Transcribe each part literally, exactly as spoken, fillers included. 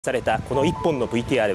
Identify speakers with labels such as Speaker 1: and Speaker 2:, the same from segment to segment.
Speaker 1: されたこのいっぽんの ブイティーアール。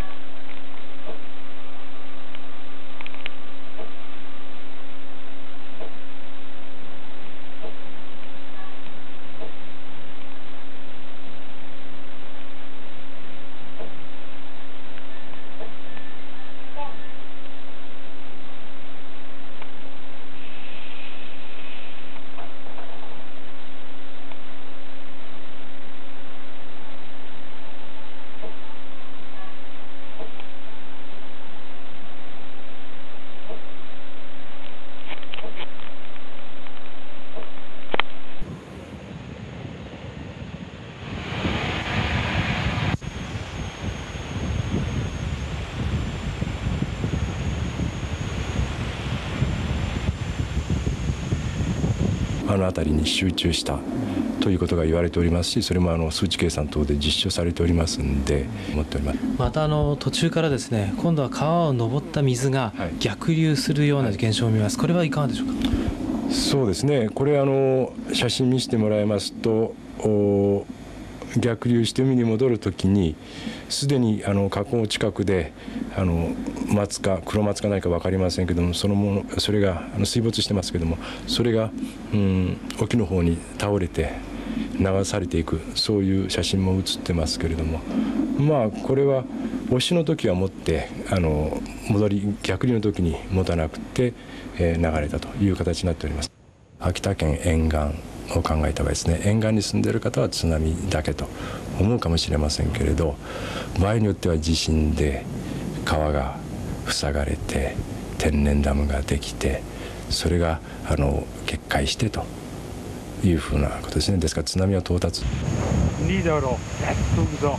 Speaker 2: あの辺りに集中したということが言われておりますし、それもあの数値計算等で実証されておりますので思っております。
Speaker 3: またあの途中からですね、今度は川を上った水が逆流するような現象を見ます。これはいかがでしょうか。
Speaker 2: そうですね、これあの写真見せてもらいますと、逆流して海に戻るときにすでにあの河口近くであの松か黒松か何か分かりませんけども、そのものそれがあの水没してますけども、それが、うん、沖の方に倒れて流されていく、そういう写真も写ってますけれども、まあこれは押しの時は持ってあの戻り逆流の時に持たなくて、えー、流れたという形になっております。秋田県沿岸を考えた場合ですね、沿岸に住んでいる方は津波だけと思うかもしれませんけれど、場合によっては地震で川が塞がれて天然ダムができて、それがあの決壊してというふうなことですね。ですから津波は到達。
Speaker 4: リーダーの옥사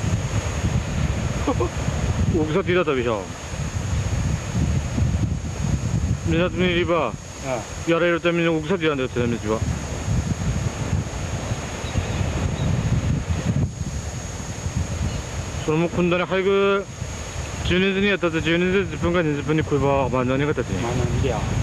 Speaker 4: 옥사 tidak tak bisa. Minat ni riba. Yara itu tapi 옥사 tidak ada tsunami juga.それも今度に早くじゅうねんにやったとじゅうねんでじゅっぷんかにじゅっぷんに来ればまあ何が立ってね。